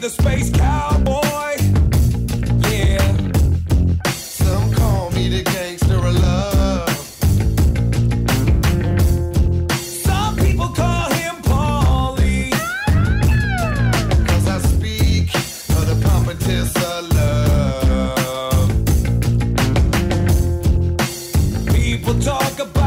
the space cowboy. Yeah. Some call me the gangster of love. Some people call him Paulie. 'Cause I speak of the pompous of love. People talk about